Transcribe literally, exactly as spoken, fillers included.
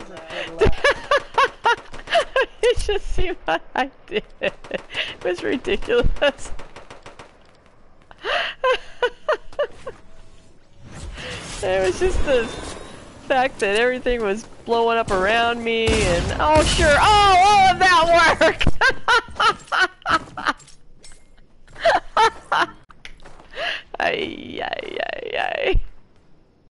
You should see what I did. It was ridiculous. It was just the fact that everything was blowing up around me and oh sure, oh all of that worked. Ay ay ay ay.